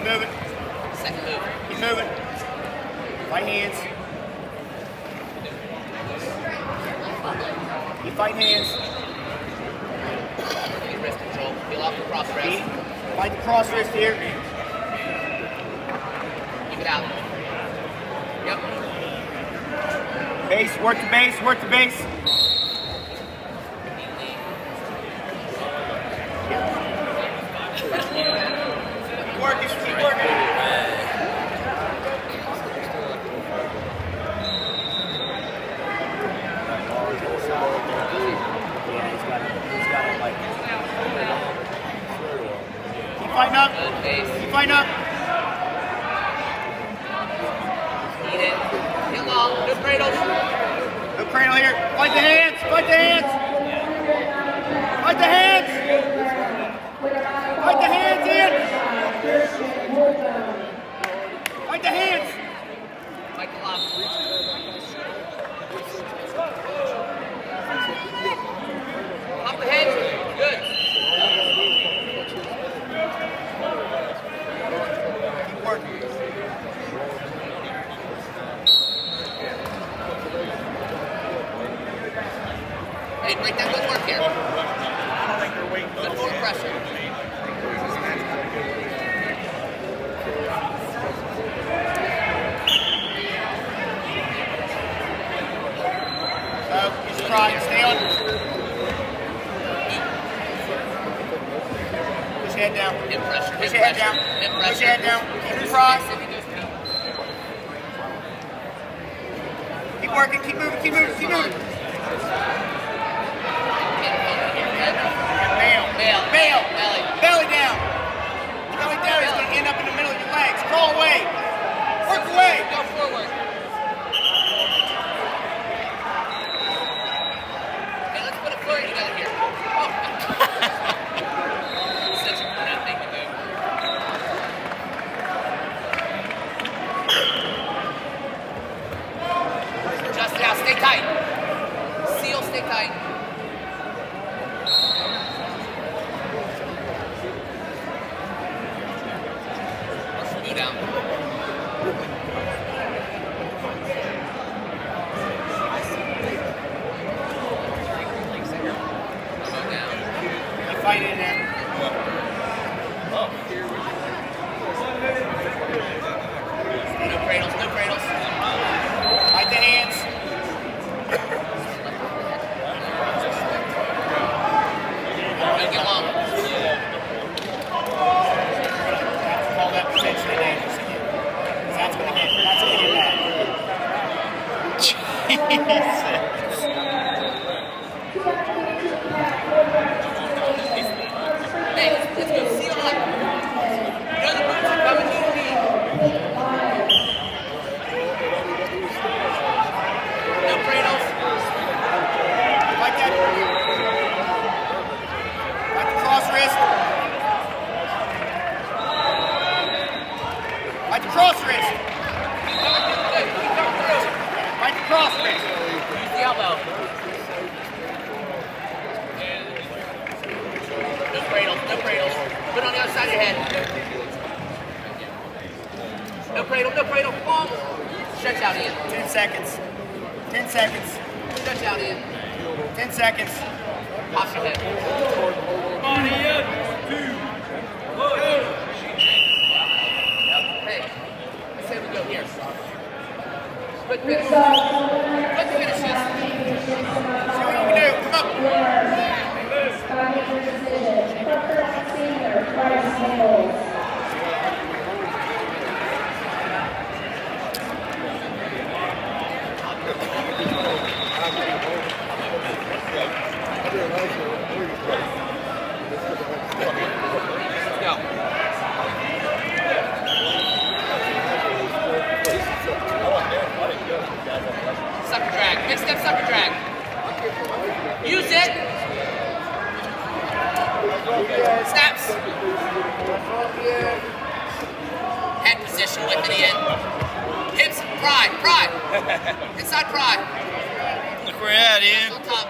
moving. Second move. Keep moving. Fight hands. Keep fighting hands. Get wrist control. Feel off the cross wrist. Fight the cross wrist here. Keep it out. Yep. Base, work the base, work the base. Keep working, keep working. Keep fighting up. Good base. Keep fighting up. Eat it. Get long. No cradles. No cradle here. Fight the hands. Fight the hands. Fight the hands. Fight the hands in. Fight the hands. Fight the lock. Pop the head. Good. Keep working. Hey, break that good work here. Good forward pressure. He's trying. Stay on. Push your head down. Hip pressure. Push Hip your head pressure. down. Hip Push pressure. your head down. Keep it crossed. Keep working. Keep moving. Keep moving. Keep moving. Bail. Bail. Bail. Belly. Belly down. Belly down. He's going to end up in the middle of your legs. Crawl away. Work away. Go forward. Hey, let's put a flurry together here. Oh. Such a bad thing to do. Adjust it out. Stay tight. Seal. Stay tight. Go down. Keep fighting it in. No cradles, no cradles. Fight the hands. Gotta get long. Call that potentially dangerous again. That's going to get bad. Jesus. Hey, let's go. Seal up. You know the boots are coming to the knee. No cradles. Like that. Like the cross wrist. Like the cross wrist. Keep coming through. Good. Keep coming through. Like the cross wrist. Use the elbow. No cradles. No cradles. Put it on the other side of your head. No cradle. No cradle. Long. Stretch out, Ian. 10 seconds. 10 seconds. Stretch out, Ian. 10 seconds. Pop your head. Hey, let's say we go here. Quick finish. Quick finishes. See what you can do. Come up. Let's go. Sucker drag. Big step sucker drag. Use it. Snaps. Head position with it in. Hips, pry. Inside pry. Look where you're at, Ian. On top.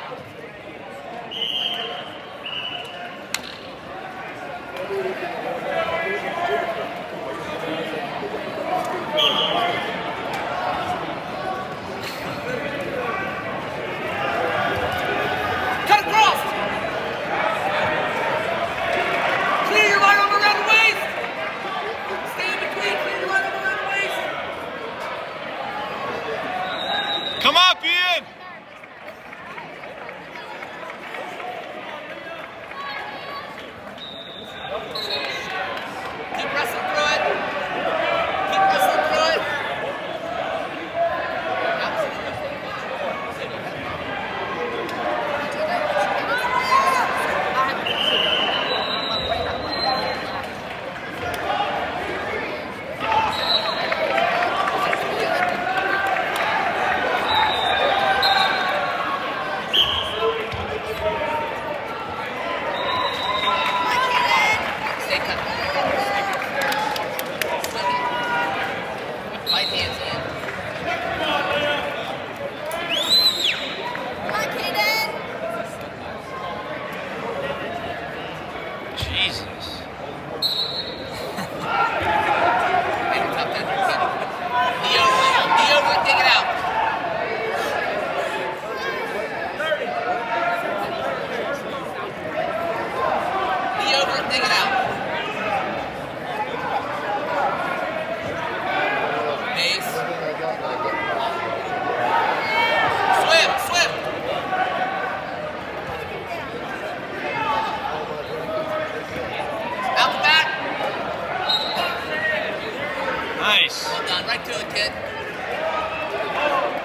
Nice. Well done. Right to it, kid.